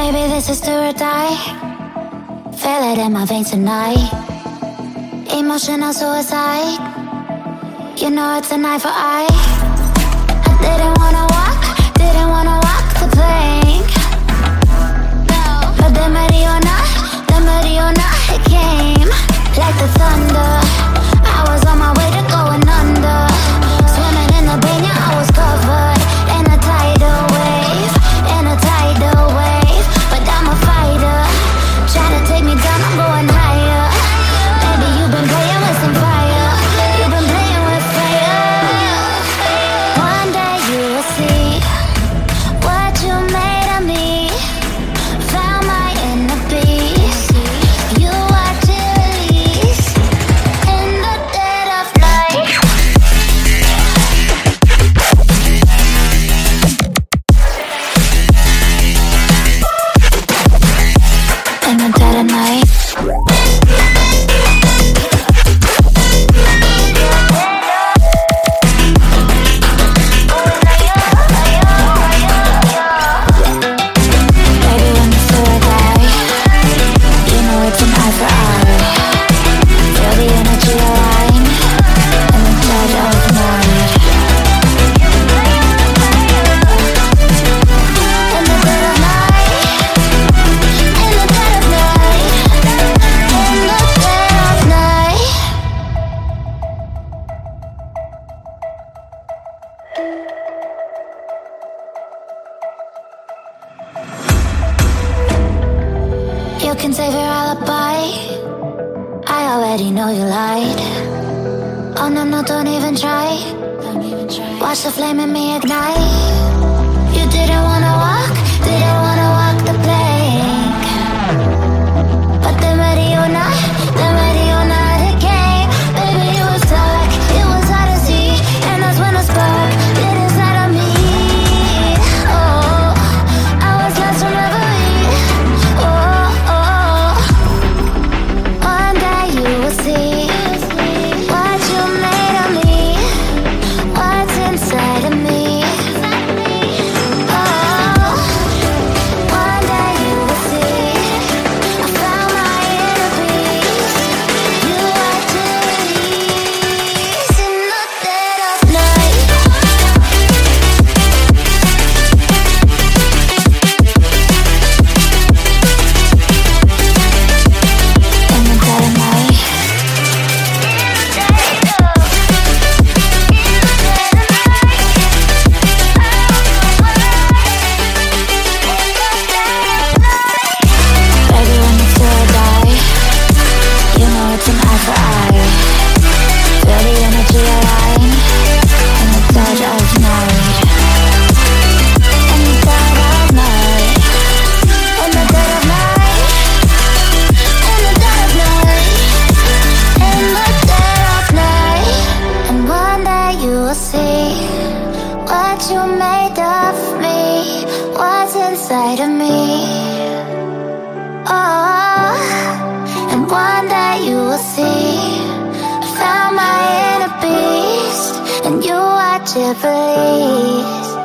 Maybe this is do or die. Feel it in my veins tonight. Emotional suicide. You know it's an eye for eye. I didn't wanna walk the plank. But the Mariona, it came like the thunder. I was on my way to going under. Swimming in the banya, I was covered in a tidal wave, but I'm a fighter. Try to take me down, I'm going higher. Baby, you've been playing with some fire. You've been playing with fire. One day you will see what you made of me. Found my inner beast. You watch it release in the dead of night. In the dead of night. Baby, when you say I die, you know it's an eye for eye. Feel the energy align in the dead of night. In the dead of night. In the dead of night. In the dead of night. You can save your alibi. I already know you lied. Oh no, no, don't even try. Watch the flame in me ignite. You didn't wanna walk the plank. But the Mariona, it came. Baby, it was dark, it was hard to see. And that's when a spark lit inside of me. Oh, I was lost from reverie. Oh, oh. One day you will see what you made of me, what's inside of me. Oh, one day you will see I found my inner peace. You watch it release in the dead of night. In the dead of night. Baby, when you feel I die, you know it's an eye for eye. Feel the energy align in the dead of night. In the dead of night. In the dead of night. In the dead of night. In the dead of night. And one day you will see what you made of me, what's inside of me. Oh, and one day you will see I found my inner beast, and you watch it release